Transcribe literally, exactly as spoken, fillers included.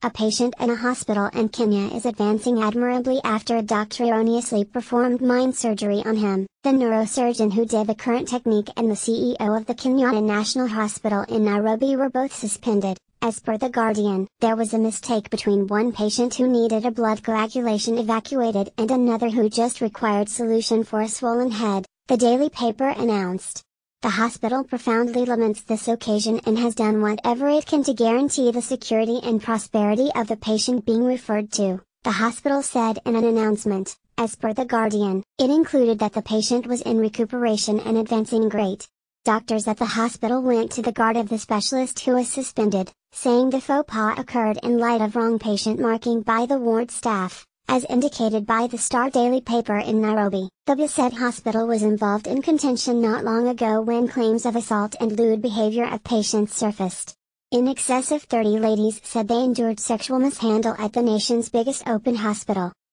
A patient in a hospital in Kenya is advancing admirably after a doctor erroneously performed mind surgery on him. The neurosurgeon who did the current technique and the C E O of the Kenyatta National Hospital in Nairobi were both suspended, as per The Guardian. There was a mistake between one patient who needed a blood coagulation evacuated and another who just required solution for a swollen head, the daily paper announced. The hospital profoundly laments this occasion and has done whatever it can to guarantee the security and prosperity of the patient being referred to, the hospital said in an announcement. As per The Guardian, it included that the patient was in recuperation and advancing great. Doctors at the hospital went to the guard of the specialist who was suspended, saying the faux pas occurred in light of wrong patient marking by the ward staff, as indicated by the Star daily paper in Nairobi. The Biset Hospital was involved in contention not long ago when claims of assault and lewd behavior of patients surfaced. In excess of thirty ladies said they endured sexual mishandle at the nation's biggest open hospital.